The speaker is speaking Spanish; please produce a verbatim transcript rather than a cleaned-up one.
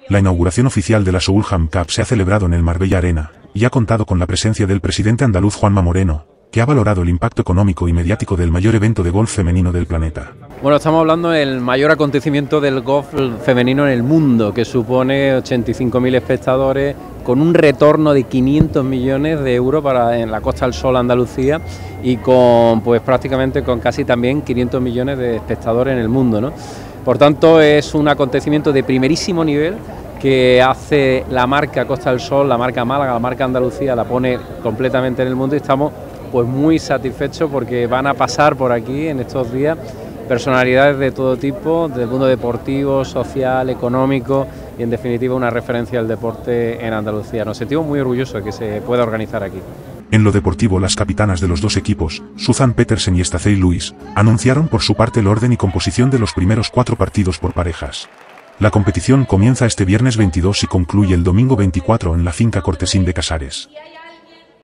La inauguración oficial de la Soulham Cup se ha celebrado en el Marbella Arena, y ha contado con la presencia del presidente andaluz Juanma Moreno, que ha valorado el impacto económico y mediático del mayor evento de golf femenino del planeta. Bueno, estamos hablando del mayor acontecimiento del golf femenino en el mundo, que supone ochenta y cinco mil espectadores, con un retorno de quinientos millones de euros para en la Costa del Sol, Andalucía, y con pues prácticamente con casi también quinientos millones de espectadores en el mundo, ¿no? Por tanto, es un acontecimiento de primerísimo nivel que hace la marca Costa del Sol, la marca Málaga, la marca Andalucía, la pone completamente en el mundo, y estamos pues muy satisfechos porque van a pasar por aquí en estos días personalidades de todo tipo, del mundo deportivo, social, económico, y en definitiva una referencia al deporte en Andalucía. Nos sentimos muy orgullosos de que se pueda organizar aquí. En lo deportivo, las capitanas de los dos equipos, Susan Petersen y Stacey Lewis, anunciaron por su parte el orden y composición de los primeros cuatro partidos por parejas. La competición comienza este viernes veintidós y concluye el domingo veinticuatro en la finca Cortesín de Casares.